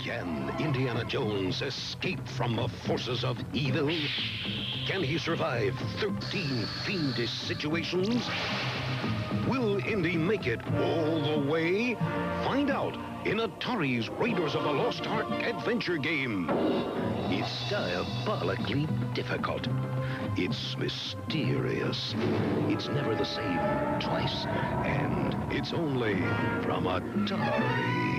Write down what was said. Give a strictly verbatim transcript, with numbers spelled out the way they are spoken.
Can Indiana Jones escape from the forces of evil? Can he survive thirteen fiendish situations? Will Indy make it all the way? Find out in Atari's Raiders of the Lost Ark adventure game. It's diabolically difficult. It's mysterious. It's never the same twice. And it's only from Atari.